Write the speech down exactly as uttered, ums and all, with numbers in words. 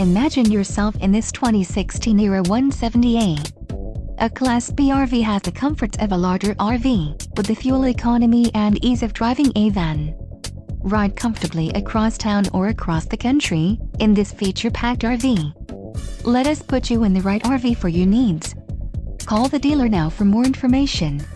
Imagine yourself in this twenty sixteen Era one seventy A. A Class B R V has the comforts of a larger R V, with the fuel economy and ease of driving a van. Ride comfortably across town or across the country in this feature-packed R V. Let us put you in the right R V for your needs. Call the dealer now for more information.